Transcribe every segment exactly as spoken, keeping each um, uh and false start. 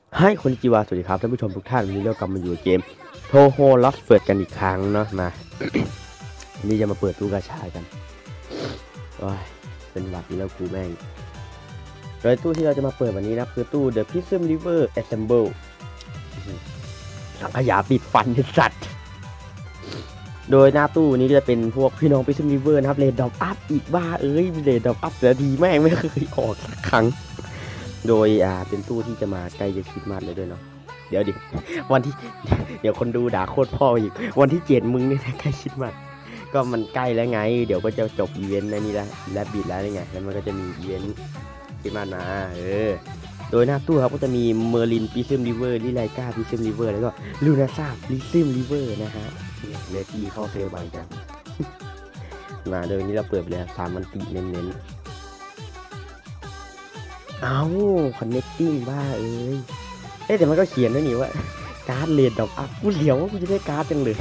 ให้คนจิวาสวัสดีครับท่านผู้ชมทุกท่านวันนี้เรากลับมาอยู่เกมโทโฮล็อสเฟิร์ดกันอีกครั้งเนาะมา วันนี้จะมาเปิดตู้กาชากันโอ้ยเป็นหวัดอีกแล้วกูแม่งโดยตู้ที่เราจะมาเปิดวันนี้นะคือตู้ The Prism River Assemble สังขยาปิดฟันเป็นสัตว์โดยหน้าตู้นี้จะเป็นพวกพี่น้อง Prism River นะครับเรดดอปอัพอีกบ้าเอ้ยเรดดอปอัพแต่ทีแม่งไม่เคยออกสักครั้งโดยอ่าเป็นตู้ที่จะมาใกล้จะคริสต์มาสเลยด้วยเนาะเดี๋ยวดิวันที่เดี๋ยวคนดูด่าโคตรพ่ออีกวันที่เจ็ดมึงเนี่ยใกล้คริสต์มาสก็มันใกล้แล้วไงเดี๋ยวก็จะจบอีเวนต์ในนี้แล้วและบิดแล้วนี่ไงแล้วมันก็จะมีอีเวนต์คริสต์มาสมาเออโดยหน้าตู้ครับก็จะมีเมอร์ลินพิซึมริเวอร์ลิไลกาพิซึมริเวอร์แล้วก็ลูนาซาพิซึมริเวอร์นะฮะเลตี้เข้าเซลล์บางจังมาโดยนี้เราเปิดไปแล้วสามมันติเน้นๆเอา connecting บ้าเอ้ยเอ๊ะแต่มันก็เขียนด้วยนี่ว่าการ์ดเลดดอกอัพกูเหลียวว่ากูจะได้การ์ดจังเลย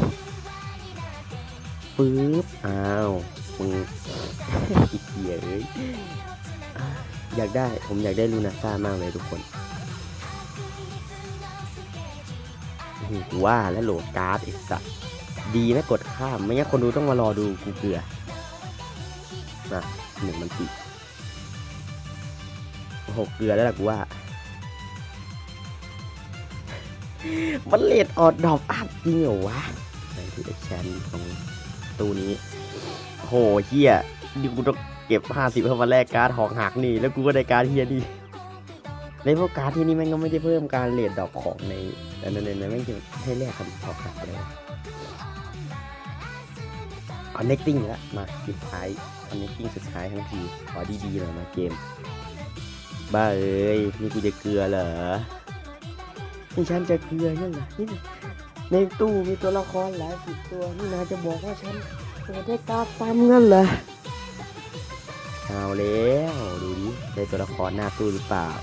ปึ๊บอ้าวมึงอีเหี้ยเอ้ยอยากได้ผมอยากได้ลูนาซ่ามากเลยทุกคนว่าแล้วโหลดการ์ดไอ้สัสดีนะกดข้ามไม่งั้นคนดูต้องมารอดูกูเกลือนะหนึ่งมันติหกเกลือแล้วล่ะกูว่ามันเลดออดดอกอัพจริงเหรอวะในที่ได้แชนของตู้นี้โหเฮียดิกูต้องเก็บห้าสิบเพื่อมาแลกการ์ดหอกหักนี่แล้วกูก็ได้การ์ดเฮียนี่ในพวกการ์ดที่นี่แม่งก็ไม่ได้เพิ่มการเลดดอกของในแต่ในในแม่งจะให้แลกคำหอกหักไปเลยconnecting แล้วมาสุดท้าย connecting สุดท้ายทั้งทีขอดีๆหน่อยมาเกมบ้าเอ้ยนี่กูจะเกลือเหรอนี่ฉันจะเกลือนั่นเหรอนี่ในตู้มีตัวละครหลายสิบตัวนี่นาจะบอกว่าฉันจะได้การ์ดซ้ำงั้นเหรอเอาแล้วดูดิได้ตัวละครหน้าตู้หรือเปล่า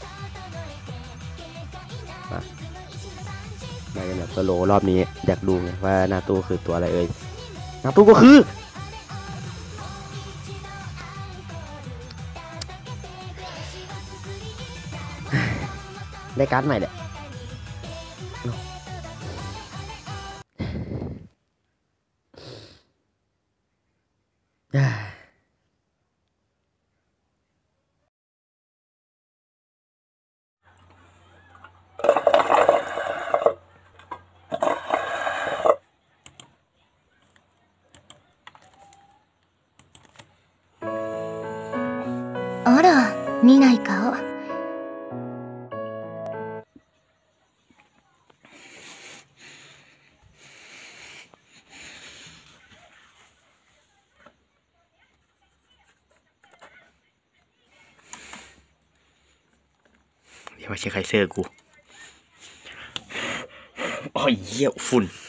มามากันแบบสโลว์รอบนี้อยากดูไงว่าหน้าตู้คือตัวอะไรเอ่ยหน้าตู้ก็คือได้การ์ดใหม่เด็ดあら、見ない顔。 เดี๋ยวมาเช็คไคเซอร์กูโอ้ยเหี้ยฝุ่น